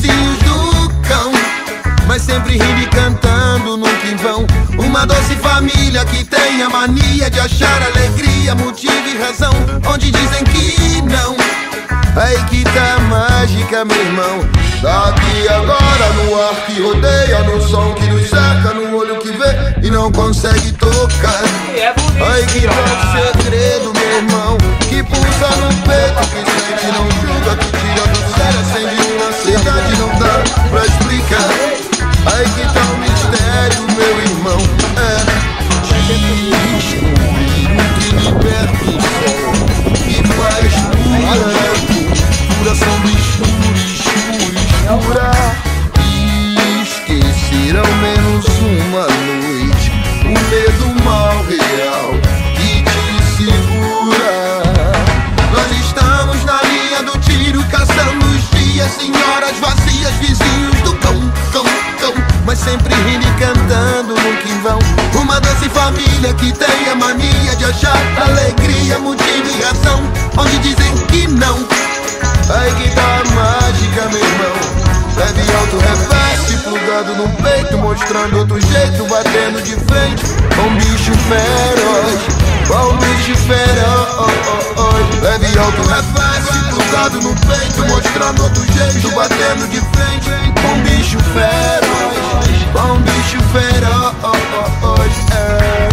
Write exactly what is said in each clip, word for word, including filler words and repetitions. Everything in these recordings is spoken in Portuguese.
vizinhos do cão, mas sempre rindo e cantando nunca em vão. Uma doce família que tem a mania de achar alegria, motivo e razão onde dizem que não. Aí que tá a mágica, meu irmão. Daqui agora no ar que rodeia, no som que nos cerca, no olho que vê e não consegue tocar. Aí que tá o segredo, meu irmão, que pulsa no peito, que sente, não julga, que tira do sério, acende uma ansiedade, não dá pra explicar. Aí que tá o mistério, meu irmão. É escuro que liberta o sol, que faz pura, pura sombra escura, escura, escura. Esquecerão menos uma noite, o medo mal real que te segura. Nós estamos na linha do tiro, caçando os dias, senhoras vazias, vizinhos do cão, cão, cão, mas sempre rindo e cantando nunca em vão. Uma doce família que tem a mania de achar alegria, motivo e razão onde dizem que não. Aí que tá a mágica, meu irmão. Leve alto, reveste, plugado no peito, mostrando outro jeito, batendo de frente com um bicho feroz, com um bicho feroz. Leve alto, reveste, plugado no peito, mostrando outro jeito, batendo de frente com um bicho feroz, com um bicho feroz. É.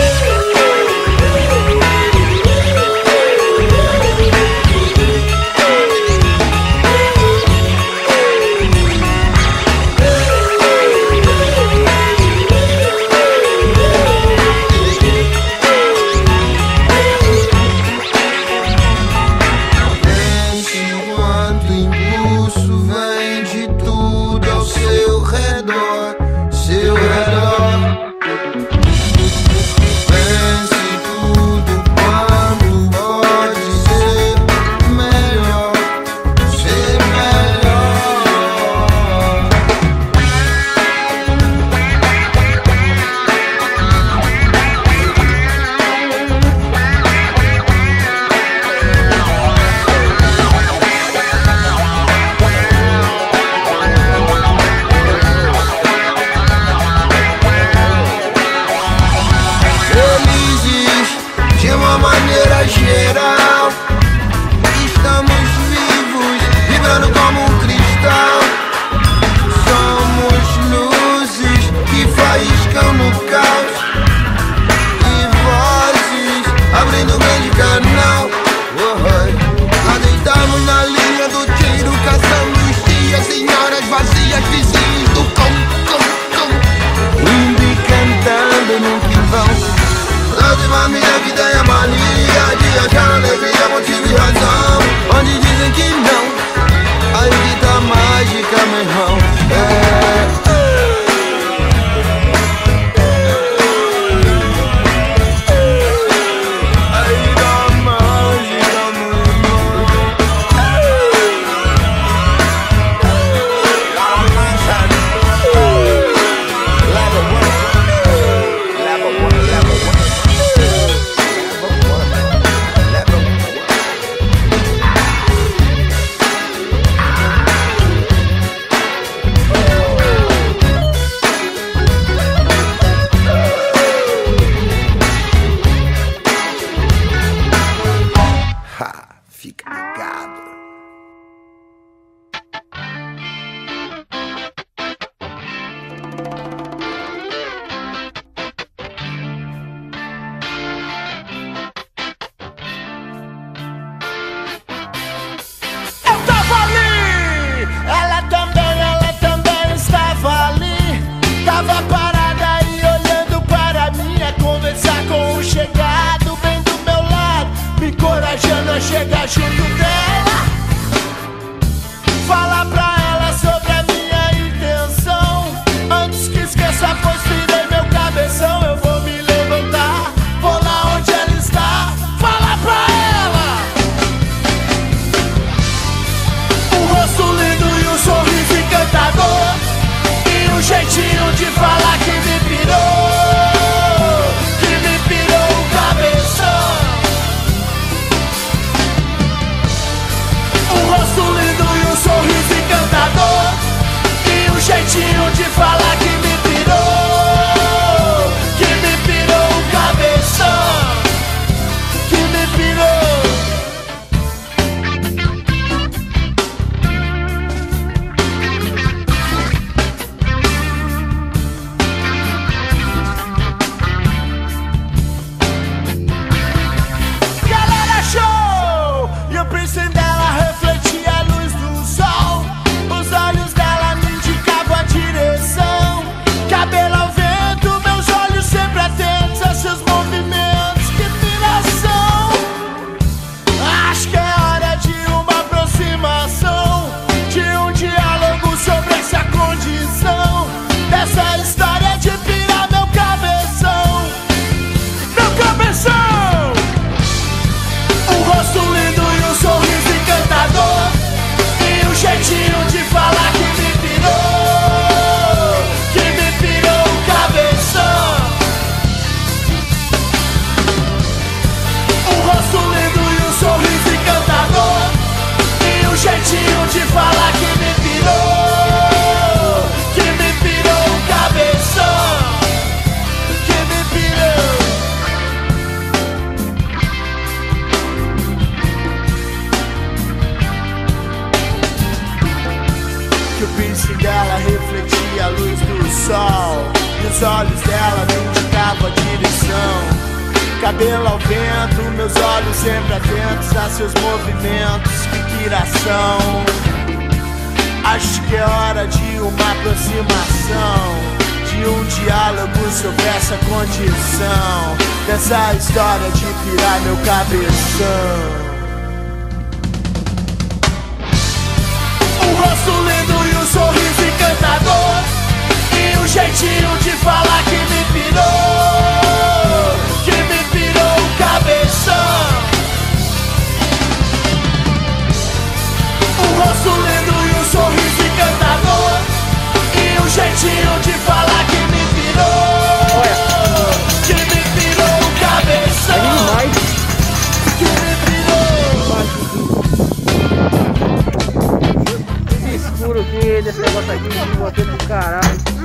Minha vida é a mania de achar alegria, motivo e razão onde dizem que não. Aí que tá a mágica, meu irmão. É. Fica ligado. Eu tava ali, ela também, ela também estava ali. Tava parada e olhando para mim, a conversar com o chegado bem do meu lado, me encorajando a chegar junto dela, falar pra ela sobre a minha intenção, antes que esqueça. que o piercing dela refletia a luz do sol e os olhos dela me indicavam a direção. Cabelo ao vento, meus olhos sempre atentos a seus movimentos, que tiração. Acho que é hora de uma aproximação, de um diálogo sobre essa condição, dessa história de pirar meu cabeção. Um rosto lindo e um sorriso encantador, e um jeitinho de falar que me pirou, que me pirou o cabeção. Um rosto lindo e um sorriso encantador, e um jeitinho de falar que me pirou, que me pirou o cabeção, que me pirou. Que escuro aqui desse negócio aqui, de botei pro caralho.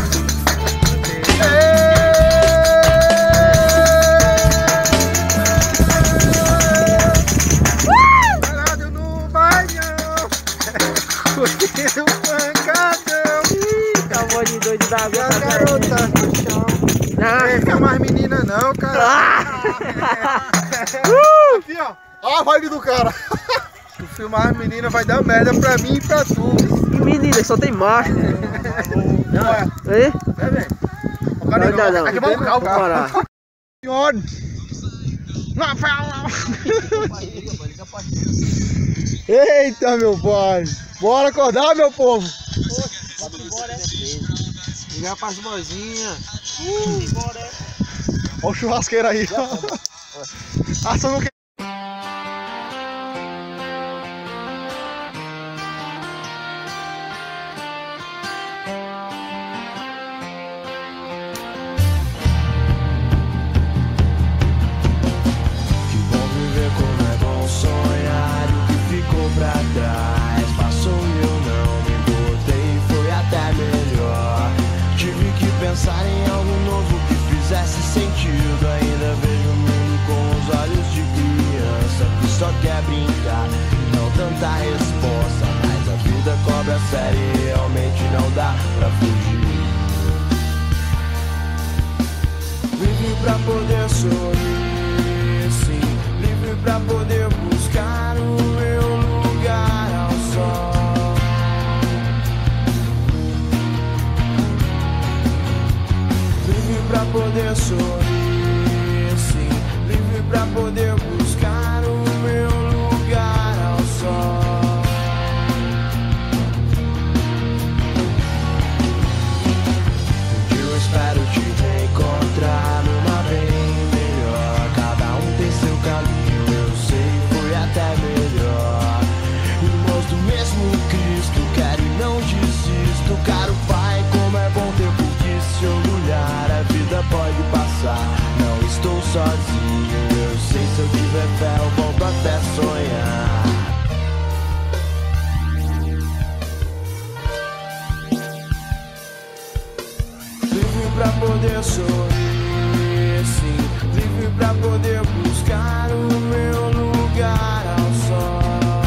Parado no bailão, curtindo um pancadão. Acabou de doido da água. E as garotas no chão. Não fica mais menina não, cara. uh! Aqui, ó. Ó a vibe do cara. Se filmar as meninas vai dar merda pra mim e pra tu. Que menina, só tem macho. Não é? Ei? É, velho. Não, não, não. Aqui vamos Vamos parar. Senhor. Não, fala. Eita, meu pai. Bora acordar, meu povo. Ligar pras boizinhas. Olha o churrasqueiro aí. Assando o que? Pensar em algo novo que fizesse sentido. Ainda vejo o mundo com os olhos de criança que só quer brincar e não tanta resposta. Mas a vida cobra sério e realmente não dá pra fugir. Vive pra poder sorrir, sim. Livre pra poder buscar o meu lugar ao sol. Pra poder sorrir, sim. Livre pra poder buscar o meu lugar ao sol. Um dia eu espero te reencontrar numa bem melhor. Cada um tem seu caminho, eu sei, foi até melhor. Irmãos do mesmo Cristo, quero e não desisto. Caro Pai, como é bom ter por que se orgulhar. A vida pode passar, não estou sozinho. Eu sei, se eu tiver fé eu volto até sonhar. Livre pra poder sorrir, sim. Livre pra poder buscar o meu lugar ao sol.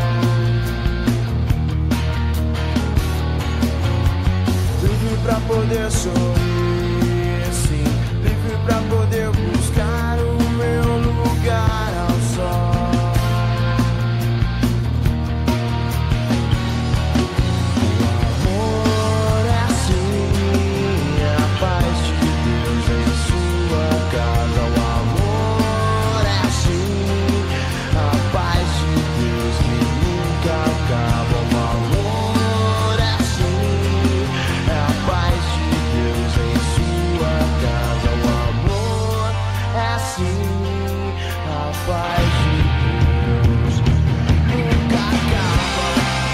Livre pra poder sorrir, sim. Livre pra poder buscar o meu lugar ao sol. O amor é assim, a paz de Deus em sua casa. O amor é assim, a paz de Deus que nunca acaba. O amor é assim, é a paz de Deus em sua casa. O amor é assim, a paz de Deus nunca acaba.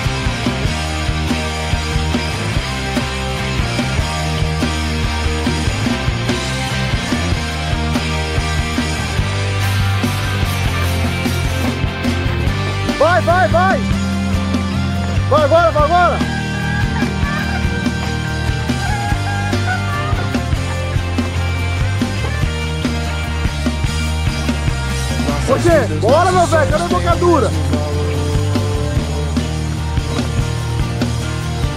Vai, vai, vai. Vai agora, vai agora. Você, bora, meu velho, cadê a bocadura?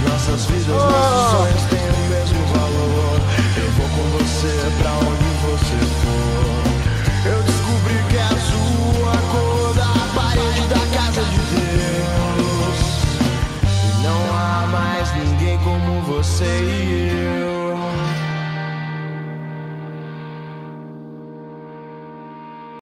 vidas, nossos sonhos têm o mesmo valor. Eu vou com você pra onde você for. Eu descobri que é a sua cor da parede da casa de Deus. E não há mais ninguém como você.